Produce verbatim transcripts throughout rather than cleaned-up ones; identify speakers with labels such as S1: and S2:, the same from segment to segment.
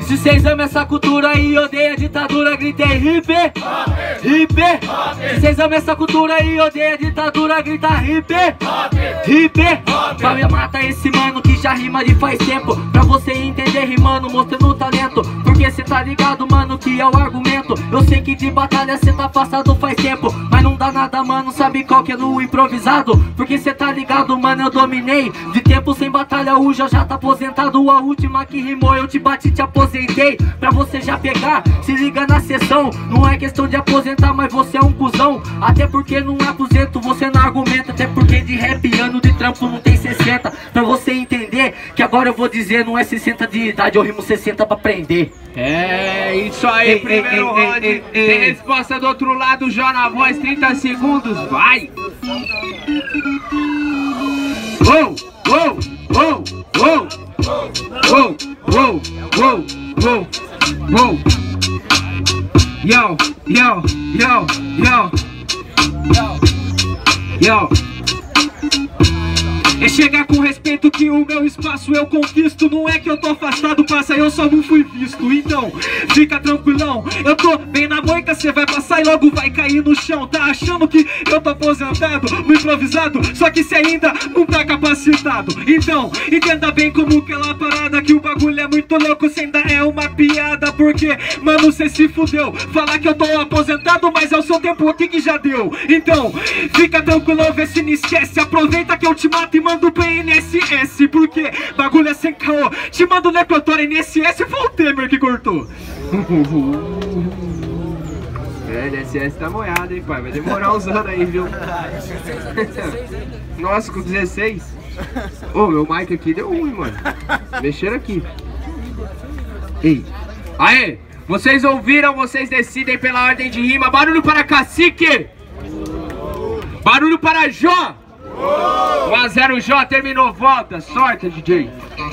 S1: se vocês amam essa cultura e odeiam a ditadura, gritei hip, hip. Se vocês amam essa cultura e odeiam a ditadura, grita hip, hip. Pra me matar esse mano que já rima de faz tempo, pra você entender rimando, mostrando o talento. Porque cê tá ligado, mano, que é o argumento. Eu sei que de batalha cê tá afastado faz tempo, mas não dá nada, mano, sabe qual que é no improvisado? Porque cê tá ligado, mano, eu dominei. De tempo sem batalha, o já já tá aposentado. A última que rimou, eu te bati, te aposentei. Pra você já pegar, se liga na sessão. Não é questão de aposentar, mas você é um cuzão. Até porque não é aposento, você não argumenta. Até porque de rap, ano de trampo não tem sessenta. Pra você entender, que agora eu vou dizer, não é sessenta de idade, eu rimo sessenta pra aprender.
S2: É isso aí, ei, primeiro round. Ei, ei, tem resposta do outro lado, já na voz, trinta segundos, vai! Uou, uou, uou, uou, uou, uou, uou, uou, uou. Yo, yo, yo, yo, yo. É chegar com respeito que o meu espaço eu conquisto. Não é que eu tô afastado, passa, eu só não fui visto. Então, fica tranquilão, eu tô bem na moica, cê vai passar e logo vai cair no chão. Tá achando que eu tô aposentado, no improvisado, só que cê ainda não tá capacitado. Então, entenda bem como que ela parada, que o bagulho é muito louco, cê ainda é uma piada. Porque, mano, cê se fudeu, falar que eu tô aposentado, mas é o seu tempo aqui que já deu. Então, fica tranquilão, vê se não esquece, aproveita que eu te mato e mando pro I N S S, porque bagulho é sem caô. Te mando necrotório N S S, foi o Temer que cortou. É, N S S tá molhado, hein, pai? Vai demorar uns anos aí, viu? Nossa, com dezesseis? Ô, oh, meu mic aqui deu ruim, mano. Mexeram aqui. Ei. Aê! Vocês ouviram, vocês decidem pela ordem de rima. Barulho para Cacique! Barulho para Jó! um a zero Jó, terminou, volta, sorte, D J.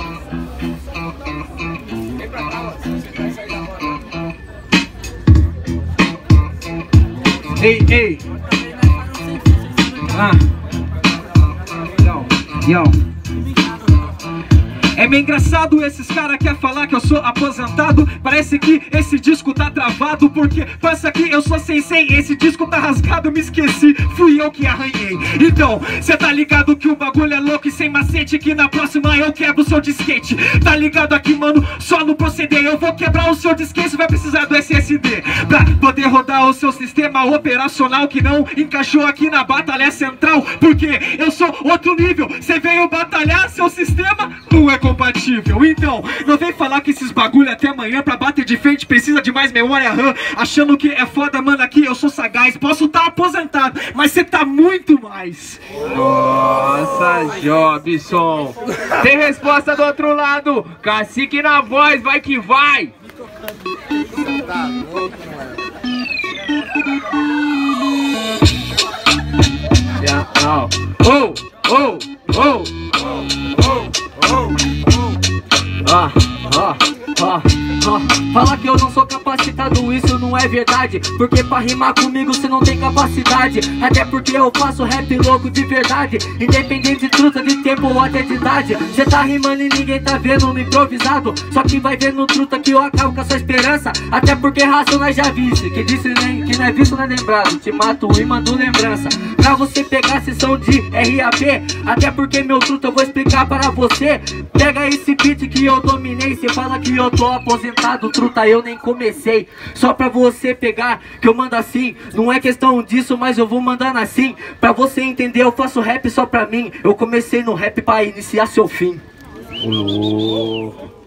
S2: Ei, ei. Ah. Yo, yo. É meio engraçado, esses caras querem falar que eu sou aposentado. Parece que esse disco tá travado, porque pensa que eu sou sensei. Esse disco tá rasgado, eu me esqueci, fui eu que arranhei. Então, cê tá ligado que o bagulho é louco e sem macete, que na próxima eu quebro o seu disquete. Tá ligado aqui, mano, só no proceder eu vou quebrar o seu disquete, você vai precisar do S S D pra poder rodar o seu sistema operacional que não encaixou aqui na batalha central. Porque eu sou outro nível, cê veio batalhar, seu sistema não é compatível. Então, não vem falar que esses bagulho até amanhã pra bater de frente precisa de mais memória RAM, achando que é foda, mano, aqui eu sou sagaz. Posso estar aposentado, mas você tá muito mais. Nossa, Jobson. Tem resposta do outro lado. Cacique na voz, vai que vai. Tá louco, mano. Yeah, oh, oh, oh, oh, oh, oh.
S1: Ah, ah, ah, ah. Fala que eu não sou capacitado, isso não é verdade. Porque pra rimar comigo cê não tem capacidade. Até porque eu faço rap louco de verdade, independente de truta, de tempo ou até de idade. Cê tá rimando e ninguém tá vendo no improvisado, só que vai ver no truta que eu acabo com a sua esperança. Até porque Racionais já visse, que disse nem, que não é visto não é lembrado. Te mato e mando lembrança pra você pegar a sessão de R A P. Até porque meu truta eu vou explicar para você. Pega esse beat que eu dominei, cê fala que eu tô aposentado, truta, eu nem comecei. Só pra você pegar, que eu mando assim. Não é questão disso, mas eu vou mandando assim. Pra você entender, eu faço rap só pra mim. Eu comecei no rap pra iniciar seu fim.
S2: Oh.